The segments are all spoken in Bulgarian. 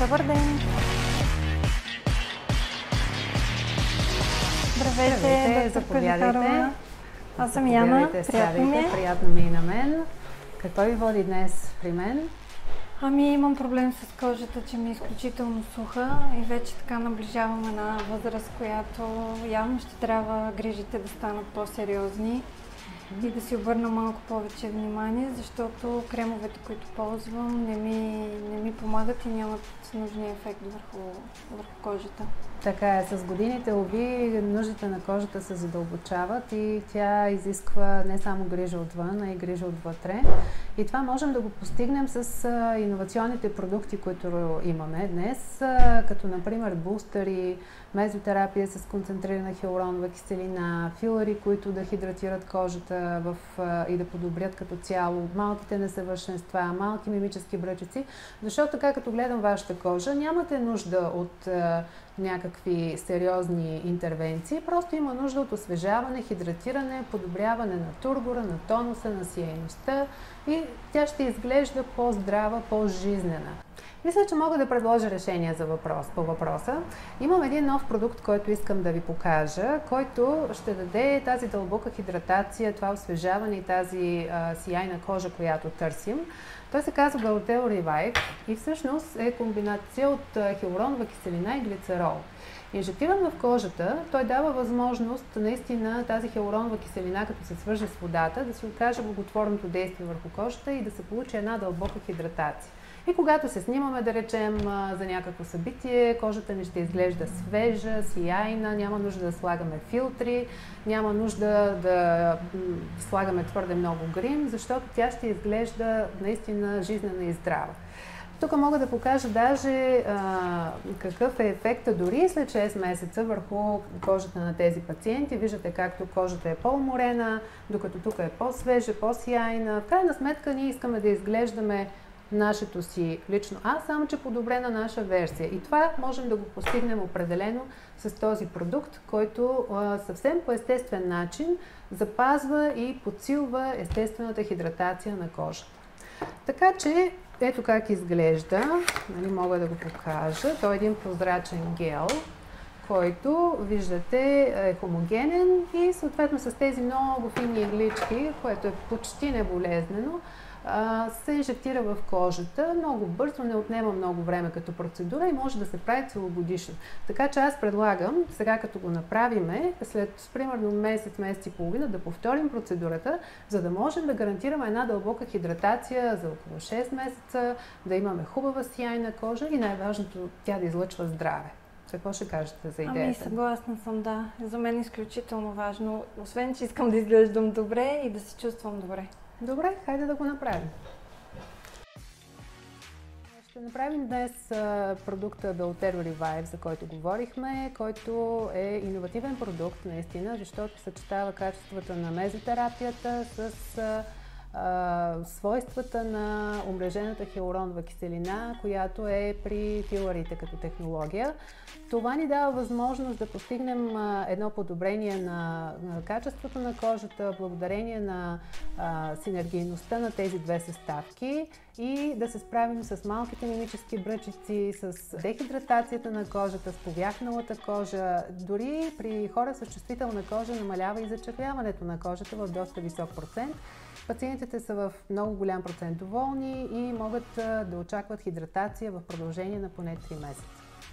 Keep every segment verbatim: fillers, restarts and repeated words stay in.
Добър ден! Здравейте, Здравейте, доктор заповядайте. Кожухарова. Аз съм Яна, приятно ми е. Приятно ми и на мен. Какво ви води днес при мен? Ами имам проблем с кожата, че ми е изключително суха и вече така наближавам една възраст, която явно ще трябва грижите да станат по-сериозни и да си обърна малко повече внимание, защото кремовете, които ползвам, не ми, не ми помагат и нямат нужния ефект върху, върху кожата. Така е, с годините, уви, нуждите на кожата се задълбочават и тя изисква не само грижа отвън, а и грижа отвътре. И това можем да го постигнем с а, иновационните продукти, които имаме днес, а, като например бустери, мезотерапия с концентрирана хиалуронова киселина, филъри, които да хидратират кожата в, а, и да подобрят като цяло, малките несъвършенства, малки мимически бръчици, защото така като гледам вашата кожа, нямате нужда от а, някакви сериозни интервенции, просто има нужда от освежаване, хидратиране, подобряване на тургора, на тонуса, на сияйността и тя ще изглежда по-здрава, по-жизнена. Мисля, че мога да предложа решение за въпрос, по въпроса. Имам един нов продукт, който искам да ви покажа, който ще даде тази дълбока хидратация, това освежаване и тази а, сияйна кожа, която търсим. Той се казва Галатео Revive и всъщност е комбинация от хиалуронова киселина и глицерол. Инжектиран в кожата, той дава възможност наистина тази хиалуронова киселина, като се свърже с водата, да се окаже благотворното действие върху кожата и да се получи една дълбока хидратация. И когато се снимаме, да речем, за някакво събитие, кожата ни ще изглежда свежа, сияйна, няма нужда да слагаме филтри, няма нужда да слагаме твърде много грим, защото тя ще изглежда наистина жизнена и здрава. Тук мога да покажа даже а, какъв е ефекта дори след шест месеца върху кожата на тези пациенти. Виждате както кожата е по-уморена, докато тук е по-свежа, по-сияйна. В крайна сметка ние искаме да изглеждаме нашето си лично аз, само че подобрена наша версия. И това можем да го постигнем определено с този продукт, който а, съвсем по естествен начин запазва и подсилва естествената хидратация на кожата. Така че, ето как изглежда, нали, мога да го покажа. Той е един прозрачен гел, който, виждате, е хомогенен и съответно с тези много фини иглички, което е почти неболезнено, се инжектира в кожата много бързо, не отнема много време като процедура и може да се прави целогодишно. Така че аз предлагам, сега като го направиме, след примерно месец, месец и половина да повторим процедурата, за да можем да гарантираме една дълбока хидратация за около шест месеца, да имаме хубава сияйна кожа и най-важното тя да излъчва здраве. Какво ще кажете за идеята? Ами съгласна съм, да. За мен е изключително важно, освен че искам да изглеждам добре и да се чувствам добре. Добре, хайде да го направим. Ще направим днес продукта Галатео Revive, за който говорихме, който е иновативен продукт, наистина, защото съчетава качествата на мезотерапията с а, свойствата на омрежената хиалуронова киселина, която е при филърите като технология. Това ни дава възможност да постигнем а, едно подобрение на, на качеството на кожата, благодарение на а, синергийността на тези две съставки и да се справим с малките мимически бръчици, с дехидратацията на кожата, с повяхналата кожа. Дори при хора с чувствителна кожа намалява и зачервяването на кожата в доста висок процент. Пациентите са в много голям процент доволни и могат да очакват хидратация в продължение на поне три месеца.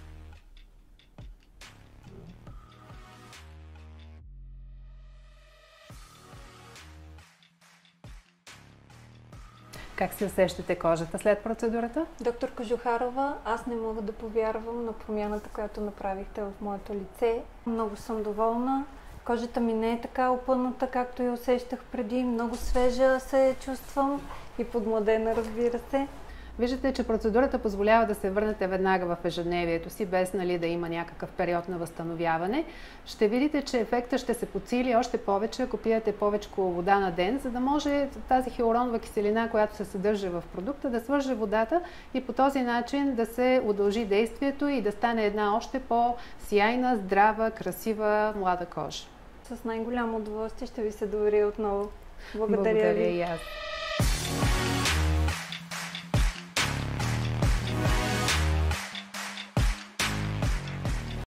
Как се усещате кожата след процедурата? Доктор Кожухарова, аз не мога да повярвам на промяната, която направихте в моето лице. Много съм доволна. Кожата ми не е така опъната, както я усещах преди. Много свежа се чувствам и подмладена, разбира се. Виждате, че процедурата позволява да се върнете веднага в ежедневието си, без нали, да има някакъв период на възстановяване. Ще видите, че ефектът ще се подсили още повече, ако пиете повече вода на ден, за да може тази хиалуронова киселина, която се съдържа в продукта, да свърже водата и по този начин да се удължи действието и да стане една още по-сияйна, здрава, красива, млада кожа. С най-голямо удоволствие ще ви се доверя отново. Благодаря, Благодаря ви. И аз.